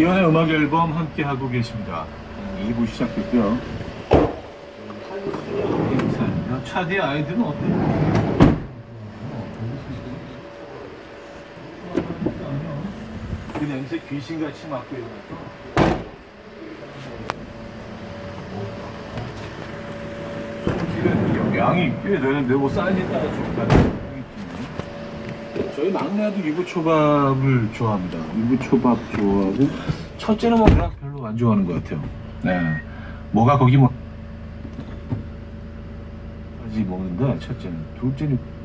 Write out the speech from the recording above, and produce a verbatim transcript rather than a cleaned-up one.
이연의 음악 앨범 함께 하고 계십니다. 이 부 시작됐고요. 차디 아이들은 어때요? 그 냄새 귀신같이 맡고 일어나서 영양이 꽤 되는데 뭐 사이즈에 따라 좀 다른. 저희 막내도 유부초밥을 좋아합니다. 유부초밥 좋아하고 첫째는 뭐 그냥 별로 안 좋아하는 것 같아요. 네, 뭐가 거기 뭐 까지 먹는데 첫째는, 둘째는